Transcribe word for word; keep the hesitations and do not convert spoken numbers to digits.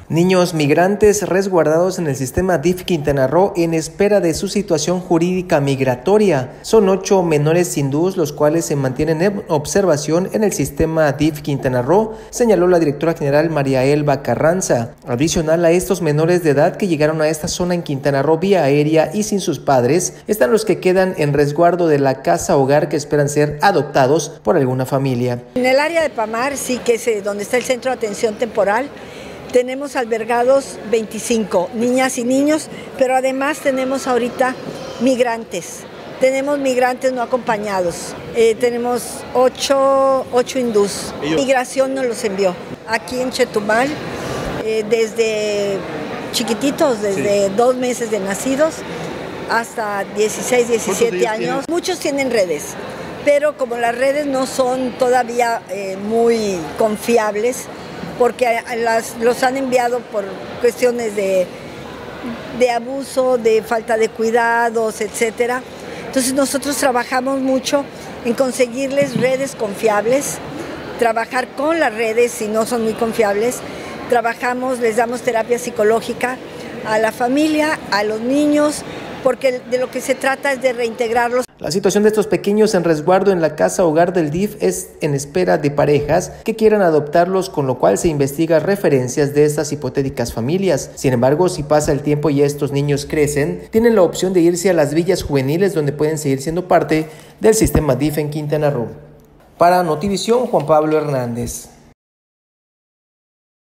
Niños migrantes resguardados en el sistema D I F Quintana Roo en espera de su situación jurídica migratoria. Son ocho menores hindús los cuales se mantienen en observación en el sistema D I F Quintana Roo, señaló la directora general María Elba Carranza. Adicional a estos menores de edad que llegaron a esta zona en Quintana Roo vía aérea y sin sus padres, están los que quedan en resguardo de la casa hogar que esperan ser adoptados por alguna familia. En el área de Pamar, sí que es donde está el centro de atención temporal, tenemos albergados veinticinco niñas y niños, pero además tenemos ahorita migrantes. Tenemos migrantes no acompañados. Eh, tenemos ocho, ocho hindús. Migración nos los envió. Aquí en Chetumal, eh, desde chiquititos, desde sí. dos meses de nacidos hasta dieciséis, diecisiete años. Muchos tienen redes, pero como las redes no son todavía eh, muy confiables, porque las, los han enviado por cuestiones de, de abuso, de falta de cuidados, etcétera. Entonces nosotros trabajamos mucho en conseguirles redes confiables, trabajar con las redes si no son muy confiables, trabajamos, les damos terapia psicológica a la familia, a los niños, porque de lo que se trata es de reintegrarlos. La situación de estos pequeños en resguardo en la casa hogar del D I F es en espera de parejas que quieran adoptarlos, con lo cual se investiga referencias de estas hipotéticas familias. Sin embargo, si pasa el tiempo y estos niños crecen, tienen la opción de irse a las villas juveniles donde pueden seguir siendo parte del sistema D I F en Quintana Roo. Para Notivisión, Juan Pablo Hernández.